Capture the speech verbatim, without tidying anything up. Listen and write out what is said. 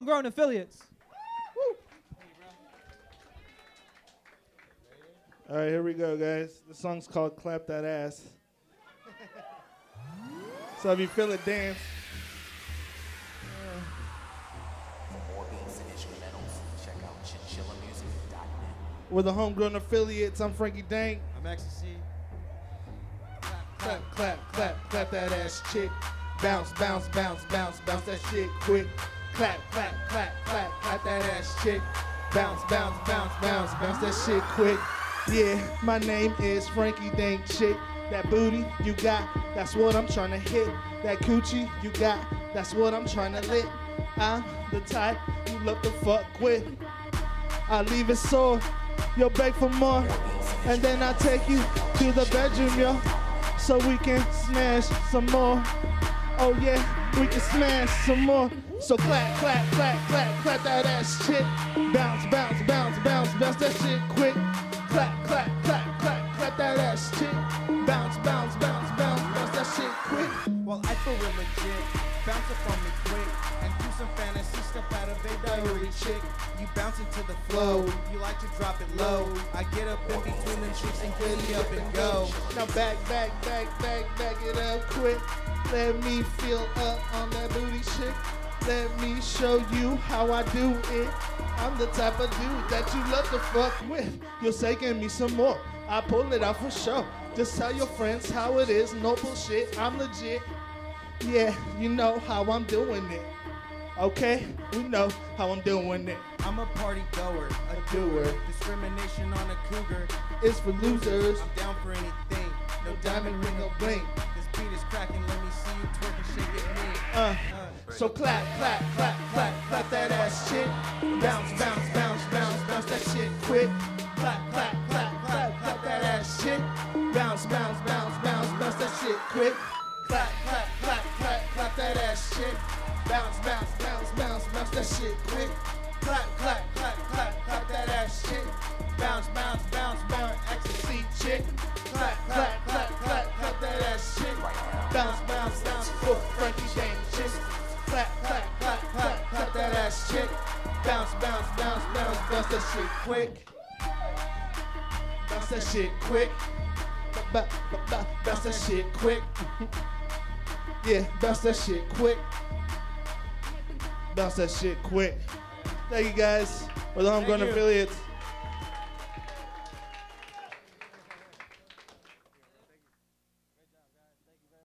Grown affiliates. Woo. All right, here we go, guys. The song's called Clap That Ass. So if you feel it, dance. For more beats and instrumentals, check out chinchilla music dot net. We're the Homegrown Affiliates. I'm Frankie Dank. I'm Ecstasy. Clap, clap, clap, clap that ass, chick. Bounce, bounce, bounce, bounce, bounce that shit quick. Clap, clap, clap, clap, clap that ass, chick. Bounce, bounce, bounce, bounce, bounce that shit quick. Yeah, my name is Frankie Dank, chick. That booty you got, that's what I'm trying to hit. That coochie you got, that's what I'm trying to lit. I'm the type you love to fuck with. I leave it sore, you'll beg for more. And then I take you to the bedroom, yo, so we can smash some more. Oh yeah, we can smash some more. So clap, clap, clap, clap, clap that ass shit. Bounce, bounce, bounce, bounce, bounce that shit quick. Clap, clap, clap, clap, clap that ass shit. Bounce, bounce, bounce, bounce, bounce that shit quick. Well, I feel real legit. Bounce up on me quick and do some fantasy stuff out of a diary chick. You bounce into the flow. You like to drop it low. I get up in between them chicks and get up and go. Now back, back, back, back, back it up quick. Let me feel up on that booty chick. Let me show you how I do it. I'm the type of dude that you love to fuck with. You're taking me some more. I pull it out for sure. Just tell your friends how it is. No bullshit. I'm legit. Yeah, you know how I'm doing it. Okay? We know how I'm doing it. I'm a party goer, a doer. Discrimination on a cougar. It's for losers. I'm down for anything. No Diamond ring, no bling. This beat is cracking. Let me see you twerk and shake it me. Uh, so clap, clap, clap, clap, clap that ass shit. Bounce, bounce, bounce, bounce, bounce that shit quick. Clap, clap, clap, clap, clap that ass shit. Bounce, bounce, bounce, bounce, bounce that shit quick. Clap, clap, clap, clap, clap that ass shit. Bounce, bounce, bounce, bounce, bounce that shit quick. Clap, clap, clap, clap, clap that ass shit. Bounce, bounce, bounce, bounce, ecstasy chick. Clap, clap, clap, clap, clap that ass shit. Bounce, bounce, bounce, for Frankie Dank chick. Clap, clap, clap, clap, clap that ass chick. Bounce, bounce, bounce, bounce, bounce that shit quick. Bounce that shit quick. Ba, ba, ba, bounce that shit quick. Yeah, bounce that shit quick. Bounce that shit quick. Thank you guys for the Homegrown Affiliates.